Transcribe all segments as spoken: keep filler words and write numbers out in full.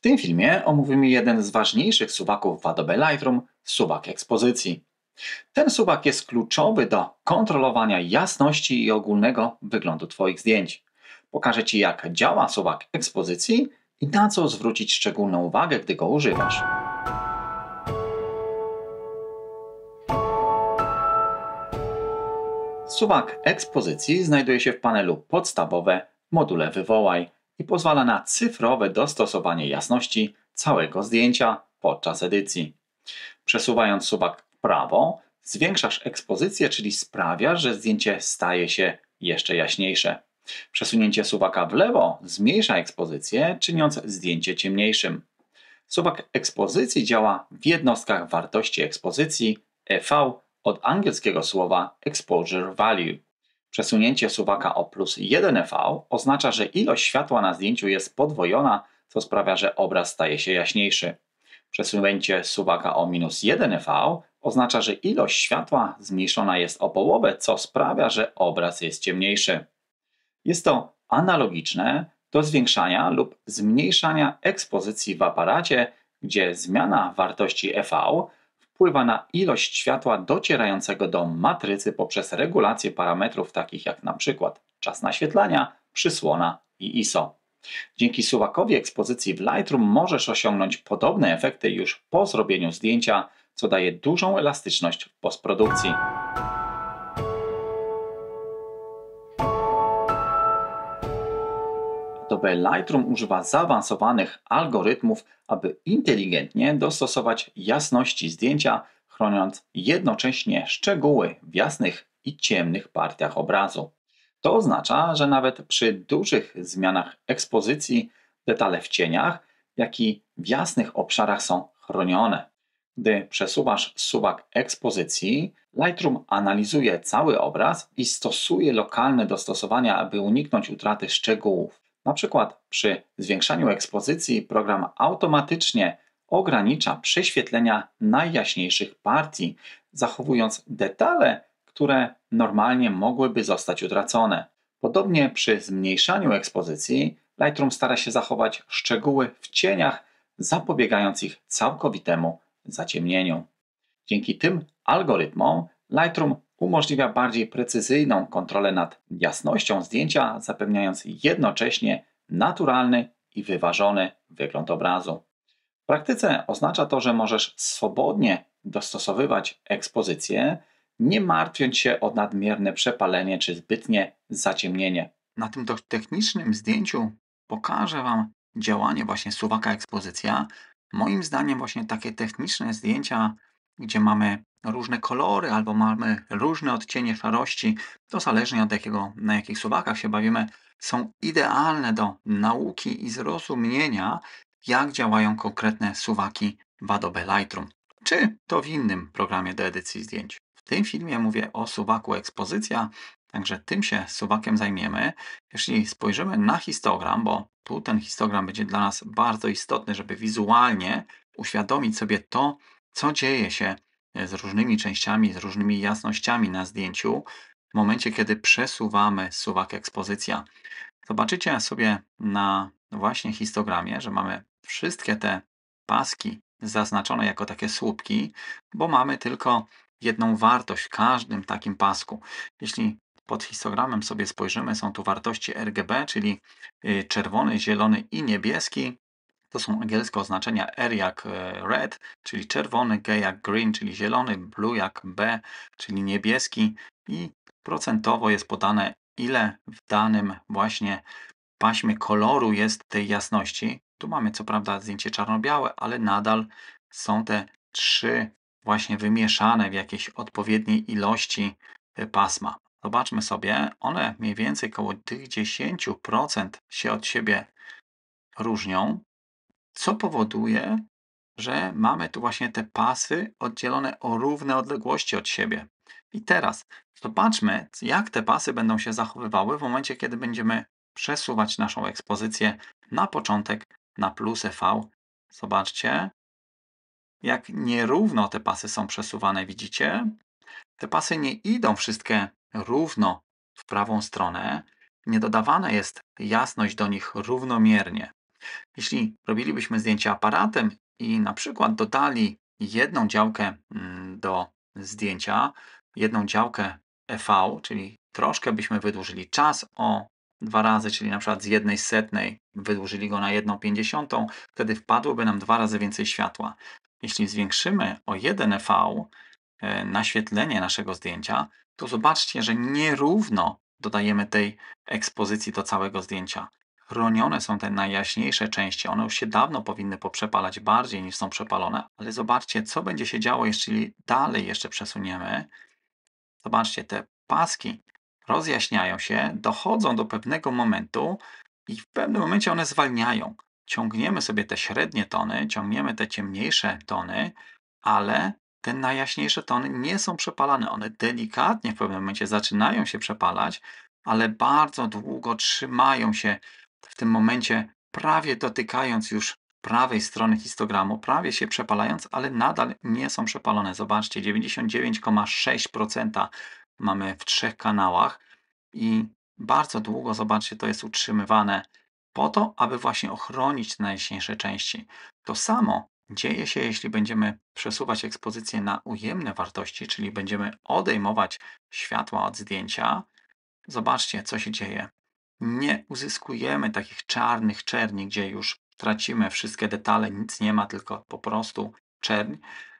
tym filmie omówimy jeden z ważniejszych suwaków w Adobe Lightroom, suwak ekspozycji. Ten suwak jest kluczowy do kontrolowania jasności i ogólnego wyglądu Twoich zdjęć. Pokażę Ci, jak działa suwak ekspozycji i na co zwrócić szczególną uwagę, gdy go używasz. Suwak ekspozycji znajduje się w panelu Podstawowe w module Wywołaj i pozwala na cyfrowe dostosowanie jasności całego zdjęcia podczas edycji. Przesuwając suwak w prawo, zwiększasz ekspozycję, czyli sprawiasz, że zdjęcie staje się jeszcze jaśniejsze. Przesunięcie suwaka w lewo zmniejsza ekspozycję, czyniąc zdjęcie ciemniejszym. Suwak ekspozycji działa w jednostkach wartości ekspozycji E V od angielskiego słowa Exposure Value. Przesunięcie suwaka o plus jeden E V oznacza, że ilość światła na zdjęciu jest podwojona, co sprawia, że obraz staje się jaśniejszy. Przesunięcie suwaka o minus jeden E V oznacza, że ilość światła zmniejszona jest o połowę, co sprawia, że obraz jest ciemniejszy. Jest to analogiczne do zwiększania lub zmniejszania ekspozycji w aparacie, gdzie zmiana wartości E V wpływa na ilość światła docierającego do matrycy poprzez regulację parametrów takich jak na przykład czas naświetlania, przysłona i I S O. Dzięki suwakowi ekspozycji w Lightroom możesz osiągnąć podobne efekty już po zrobieniu zdjęcia, co daje dużą elastyczność w postprodukcji. Adobe Lightroom używa zaawansowanych algorytmów, aby inteligentnie dostosować jasności zdjęcia, chroniąc jednocześnie szczegóły w jasnych i ciemnych partiach obrazu. To oznacza, że nawet przy dużych zmianach ekspozycji detale w cieniach, jak i w jasnych obszarach są chronione. Gdy przesuwasz suwak ekspozycji, Lightroom analizuje cały obraz i stosuje lokalne dostosowania, aby uniknąć utraty szczegółów. Na przykład przy zwiększaniu ekspozycji program automatycznie ogranicza prześwietlenia najjaśniejszych partii, zachowując detale, które normalnie mogłyby zostać utracone. Podobnie przy zmniejszaniu ekspozycji Lightroom stara się zachować szczegóły w cieniach, zapobiegając ich całkowitemu zaciemnieniu. Dzięki tym algorytmom Lightroom umożliwia bardziej precyzyjną kontrolę nad jasnością zdjęcia, zapewniając jednocześnie naturalny i wyważony wygląd obrazu. W praktyce oznacza to, że możesz swobodnie dostosowywać ekspozycję, nie martwiąc się o nadmierne przepalenie czy zbytnie zaciemnienie. Na tym technicznym zdjęciu pokażę Wam działanie właśnie suwaka ekspozycja. Moim zdaniem właśnie takie techniczne zdjęcia, gdzie mamy różne kolory albo mamy różne odcienie szarości, to zależnie od jakiego, na jakich suwakach się bawimy, są idealne do nauki i zrozumienia, jak działają konkretne suwaki w Adobe Lightroom, czy to w innym programie do edycji zdjęć. W tym filmie mówię o suwaku ekspozycja, także tym się suwakiem zajmiemy. Jeśli spojrzymy na histogram, bo tu ten histogram będzie dla nas bardzo istotny, żeby wizualnie uświadomić sobie to, co dzieje się z różnymi częściami, z różnymi jasnościami na zdjęciu w momencie, kiedy przesuwamy suwak ekspozycja. Zobaczycie sobie na właśnie histogramie, że mamy wszystkie te paski zaznaczone jako takie słupki, bo mamy tylko jedną wartość w każdym takim pasku. Jeśli pod histogramem sobie spojrzymy, są tu wartości R G B, czyli czerwony, zielony i niebieski. To są angielskie oznaczenia R jak red, czyli czerwony, G jak green, czyli zielony, blue jak B, czyli niebieski i procentowo jest podane, ile w danym właśnie paśmie koloru jest tej jasności. Tu mamy co prawda zdjęcie czarno-białe, ale nadal są te trzy właśnie wymieszane w jakiejś odpowiedniej ilości pasma. Zobaczmy sobie, one mniej więcej około tych dziesięć procent się od siebie różnią, co powoduje, że mamy tu właśnie te pasy oddzielone o równe odległości od siebie. I teraz zobaczmy, jak te pasy będą się zachowywały w momencie, kiedy będziemy przesuwać naszą ekspozycję na początek na plus E V. Zobaczcie, jak nierówno te pasy są przesuwane, widzicie? Te pasy nie idą wszystkie równo w prawą stronę, nie dodawana jest jasność do nich równomiernie. Jeśli robilibyśmy zdjęcia aparatem i na przykład dodali jedną działkę mm, do zdjęcia, jedną działkę E V, czyli troszkę byśmy wydłużyli czas o dwa razy, czyli na przykład z jednej setnej wydłużyli go na jedną pięćdziesiątą, wtedy wpadłoby nam dwa razy więcej światła. Jeśli zwiększymy o jeden E V e, naświetlenie naszego zdjęcia, to zobaczcie, że nierówno dodajemy tej ekspozycji do całego zdjęcia. Chronione są te najjaśniejsze części, one już się dawno powinny poprzepalać bardziej niż są przepalone, ale zobaczcie, co będzie się działo, jeśli dalej jeszcze przesuniemy. Zobaczcie, te paski rozjaśniają się, dochodzą do pewnego momentu i w pewnym momencie one zwalniają. Ciągniemy sobie te średnie tony, ciągniemy te ciemniejsze tony, ale te najjaśniejsze tony nie są przepalane. One delikatnie w pewnym momencie zaczynają się przepalać, ale bardzo długo trzymają się w tym momencie, prawie dotykając już prawej strony histogramu, prawie się przepalając, ale nadal nie są przepalone. Zobaczcie, dziewięćdziesiąt dziewięć przecinek sześć procent mamy w trzech kanałach i bardzo długo, zobaczcie, to jest utrzymywane po to, aby właśnie ochronić te najjaśniejsze części. To samo dzieje się, jeśli będziemy przesuwać ekspozycję na ujemne wartości, czyli będziemy odejmować światła od zdjęcia. Zobaczcie, co się dzieje. Nie uzyskujemy takich czarnych czerni, gdzie już tracimy wszystkie detale, nic nie ma, tylko po prostu czerń.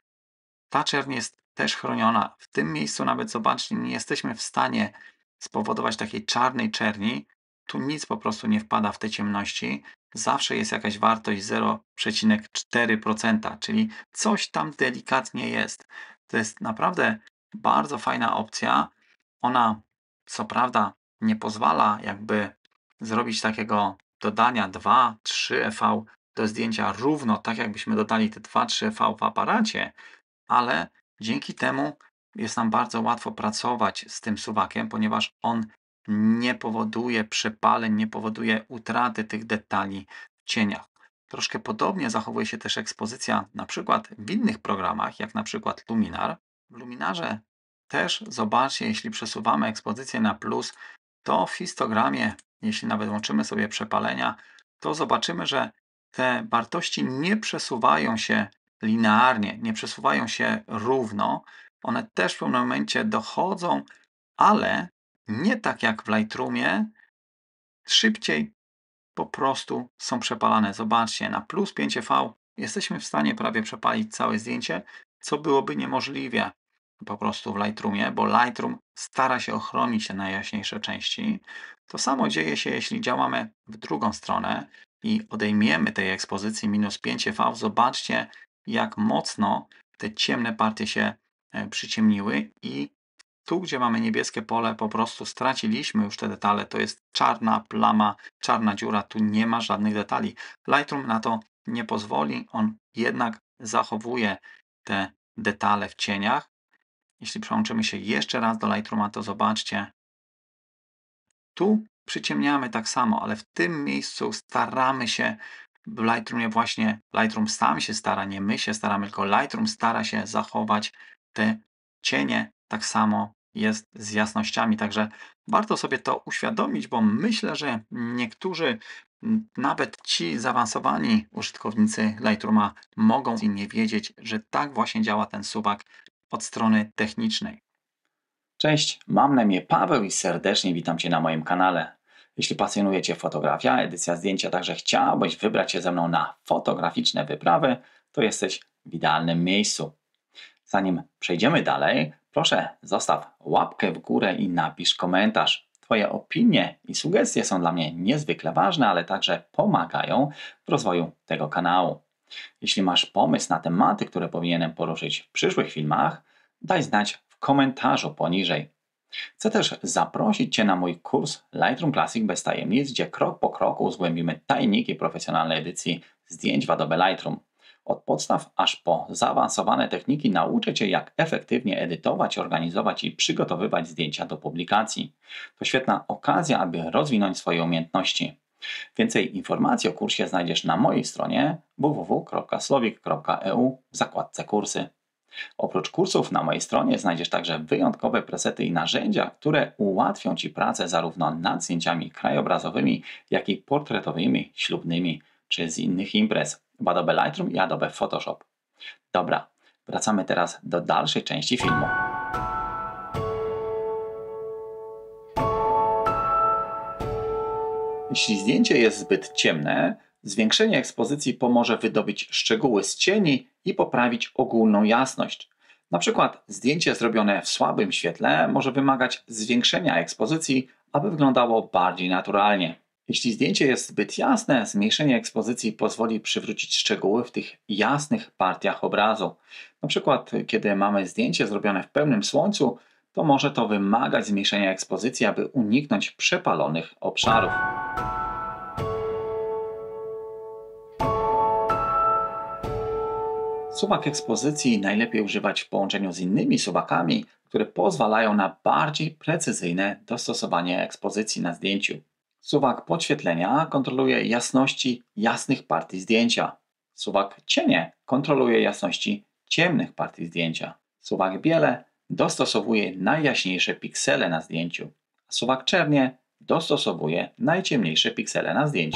Ta czerń jest też chroniona. W tym miejscu nawet, zobaczcie, nie jesteśmy w stanie spowodować takiej czarnej czerni. Tu nic po prostu nie wpada w te ciemności. Zawsze jest jakaś wartość zero przecinek cztery procent, czyli coś tam delikatnie jest. To jest naprawdę bardzo fajna opcja. Ona co prawda nie pozwala jakby zrobić takiego dodania dwa trzy E V do zdjęcia równo, tak jakbyśmy dodali te dwa trzy E V w aparacie, ale dzięki temu jest nam bardzo łatwo pracować z tym suwakiem, ponieważ on nie powoduje przepaleń, nie powoduje utraty tych detali w cieniach. Troszkę podobnie zachowuje się też ekspozycja na przykład w innych programach, jak na przykład Luminar. W Luminarze też zobaczcie, jeśli przesuwamy ekspozycję na plus, to w histogramie, jeśli nawet łączymy sobie przepalenia, to zobaczymy, że te wartości nie przesuwają się linearnie, nie przesuwają się równo. One też w pewnym momencie dochodzą, ale nie tak jak w Lightroomie, szybciej po prostu są przepalane. Zobaczcie, na plus pięć E V jesteśmy w stanie prawie przepalić całe zdjęcie, co byłoby niemożliwe po prostu w Lightroomie, bo Lightroom stara się ochronić te najjaśniejsze części. To samo dzieje się, jeśli działamy w drugą stronę i odejmiemy tej ekspozycji minus pięć E V. Zobaczcie, jak mocno te ciemne partie się e, przyciemniły i tu, gdzie mamy niebieskie pole, po prostu straciliśmy już te detale. To jest czarna plama, czarna dziura. Tu nie ma żadnych detali. Lightroom na to nie pozwoli. On jednak zachowuje te detale w cieniach. Jeśli przełączymy się jeszcze raz do Lightrooma, to zobaczcie. Tu przyciemniamy tak samo, ale w tym miejscu staramy się w Lightroomie właśnie, Lightroom sam się stara, nie my się staramy, tylko Lightroom stara się zachować te cienie. Tak samo jest z jasnościami, także warto sobie to uświadomić, bo myślę, że niektórzy, m, nawet ci zaawansowani użytkownicy Lightrooma mogą nie wiedzieć, że tak właśnie działa ten suwak od strony technicznej. Cześć, mam na imię Paweł i serdecznie witam Cię na moim kanale. Jeśli pasjonuje Cię fotografia, edycja zdjęcia, także chciałbyś wybrać się ze mną na fotograficzne wyprawy, to jesteś w idealnym miejscu. Zanim przejdziemy dalej, proszę zostaw łapkę w górę i napisz komentarz. Twoje opinie i sugestie są dla mnie niezwykle ważne, ale także pomagają w rozwoju tego kanału. Jeśli masz pomysł na tematy, które powinienem poruszyć w przyszłych filmach, daj znać w komentarzu poniżej. Chcę też zaprosić Cię na mój kurs Lightroom Classic bez tajemnic, gdzie krok po kroku zgłębimy tajniki profesjonalnej edycji zdjęć w Adobe Lightroom. Od podstaw aż po zaawansowane techniki nauczę Cię, jak efektywnie edytować, organizować i przygotowywać zdjęcia do publikacji. To świetna okazja, aby rozwinąć swoje umiejętności. Więcej informacji o kursie znajdziesz na mojej stronie w w w kropka slowik kropka e u w zakładce kursy. Oprócz kursów na mojej stronie znajdziesz także wyjątkowe presety i narzędzia, które ułatwią Ci pracę zarówno nad zdjęciami krajobrazowymi, jak i portretowymi, ślubnymi czy z innych imprez w Adobe Lightroom i Adobe Photoshop. Dobra, wracamy teraz do dalszej części filmu. Jeśli zdjęcie jest zbyt ciemne, zwiększenie ekspozycji pomoże wydobyć szczegóły z cieni i poprawić ogólną jasność. Na przykład zdjęcie zrobione w słabym świetle może wymagać zwiększenia ekspozycji, aby wyglądało bardziej naturalnie. Jeśli zdjęcie jest zbyt jasne, zmniejszenie ekspozycji pozwoli przywrócić szczegóły w tych jasnych partiach obrazu. Na przykład kiedy mamy zdjęcie zrobione w pełnym słońcu, to może to wymagać zmniejszenia ekspozycji, aby uniknąć przepalonych obszarów. Suwak ekspozycji najlepiej używać w połączeniu z innymi suwakami, które pozwalają na bardziej precyzyjne dostosowanie ekspozycji na zdjęciu. Suwak podświetlenia kontroluje jasności jasnych partii zdjęcia. Suwak cienie kontroluje jasności ciemnych partii zdjęcia. Suwak biele dostosowuje najjaśniejsze piksele na zdjęciu, a suwak czernie dostosowuje najciemniejsze piksele na zdjęciu.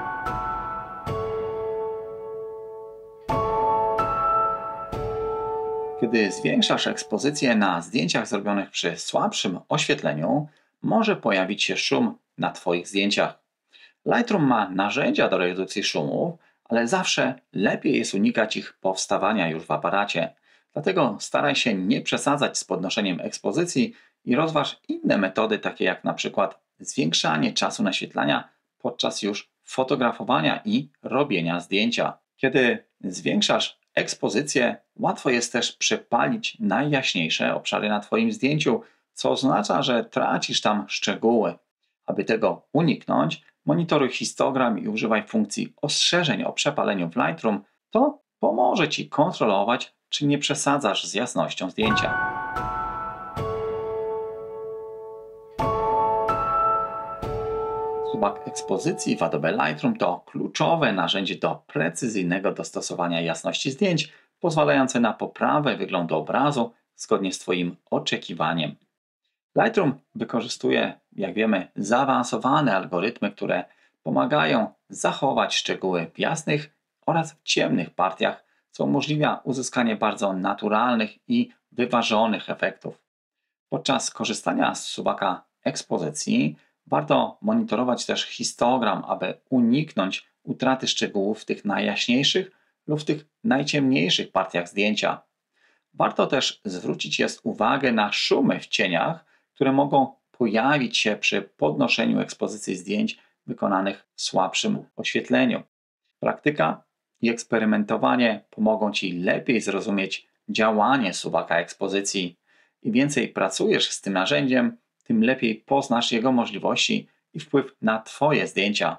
Kiedy zwiększasz ekspozycję na zdjęciach zrobionych przy słabszym oświetleniu, może pojawić się szum na Twoich zdjęciach. Lightroom ma narzędzia do redukcji szumów, ale zawsze lepiej jest unikać ich powstawania już w aparacie. Dlatego staraj się nie przesadzać z podnoszeniem ekspozycji i rozważ inne metody, takie jak na przykład zwiększanie czasu naświetlania podczas już fotografowania i robienia zdjęcia. Kiedy zwiększasz ekspozycję, łatwo jest też przepalić najjaśniejsze obszary na Twoim zdjęciu, co oznacza, że tracisz tam szczegóły. Aby tego uniknąć, monitoruj histogram i używaj funkcji ostrzeżeń o przepaleniu w Lightroom. To pomoże Ci kontrolować, czy nie przesadzasz z jasnością zdjęcia. Suwak ekspozycji w Adobe Lightroom to kluczowe narzędzie do precyzyjnego dostosowania jasności zdjęć, pozwalające na poprawę wyglądu obrazu zgodnie z Twoim oczekiwaniem. Lightroom wykorzystuje, jak wiemy, zaawansowane algorytmy, które pomagają zachować szczegóły w jasnych oraz w ciemnych partiach, co umożliwia uzyskanie bardzo naturalnych i wyważonych efektów. Podczas korzystania z suwaka ekspozycji warto monitorować też histogram, aby uniknąć utraty szczegółów w tych najjaśniejszych lub w tych najciemniejszych partiach zdjęcia. Warto też zwrócić jest uwagę na szumy w cieniach, które mogą pojawić się przy podnoszeniu ekspozycji zdjęć wykonanych w słabszym oświetleniu. Praktyka i eksperymentowanie pomogą Ci lepiej zrozumieć działanie suwaka ekspozycji. Im więcej pracujesz z tym narzędziem, tym lepiej poznasz jego możliwości i wpływ na Twoje zdjęcia.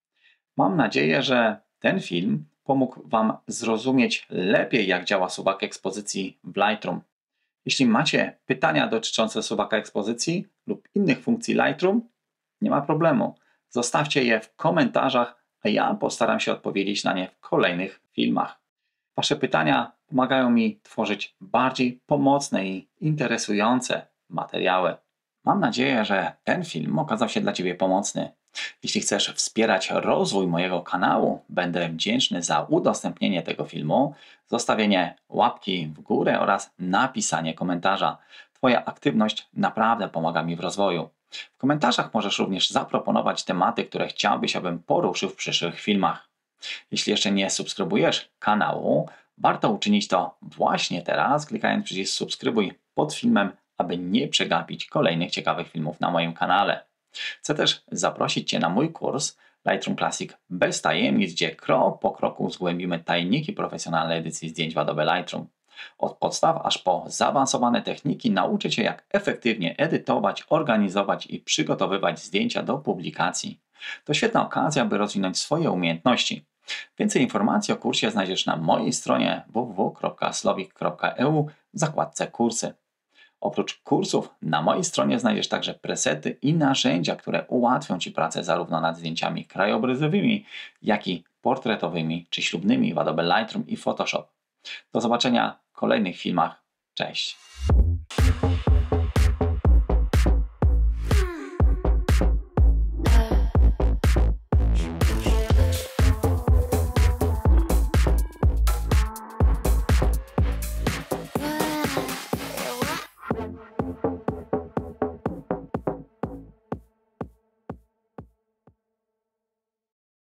Mam nadzieję, że ten film pomógł Wam zrozumieć lepiej, jak działa suwak ekspozycji w Lightroom. Jeśli macie pytania dotyczące suwaka ekspozycji lub innych funkcji Lightroom, nie ma problemu. Zostawcie je w komentarzach, a ja postaram się odpowiedzieć na nie w kolejnych filmach. Wasze pytania pomagają mi tworzyć bardziej pomocne i interesujące materiały. Mam nadzieję, że ten film okazał się dla Ciebie pomocny. Jeśli chcesz wspierać rozwój mojego kanału, będę wdzięczny za udostępnienie tego filmu, zostawienie łapki w górę oraz napisanie komentarza. Twoja aktywność naprawdę pomaga mi w rozwoju. W komentarzach możesz również zaproponować tematy, które chciałbyś, abym poruszył w przyszłych filmach. Jeśli jeszcze nie subskrybujesz kanału, warto uczynić to właśnie teraz, klikając przycisk subskrybuj pod filmem, aby nie przegapić kolejnych ciekawych filmów na moim kanale. Chcę też zaprosić Cię na mój kurs Lightroom Classic bez tajemnic, gdzie krok po kroku zgłębimy tajniki profesjonalnej edycji zdjęć w Adobe Lightroom. Od podstaw aż po zaawansowane techniki nauczę Cię, jak efektywnie edytować, organizować i przygotowywać zdjęcia do publikacji. To świetna okazja, by rozwinąć swoje umiejętności. Więcej informacji o kursie znajdziesz na mojej stronie w w w kropka slowik kropka e u w zakładce kursy. Oprócz kursów na mojej stronie znajdziesz także presety i narzędzia, które ułatwią Ci pracę zarówno nad zdjęciami krajobrazowymi, jak i portretowymi czy ślubnymi w Adobe Lightroom i Photoshop. Do zobaczenia w kolejnych filmach. Cześć!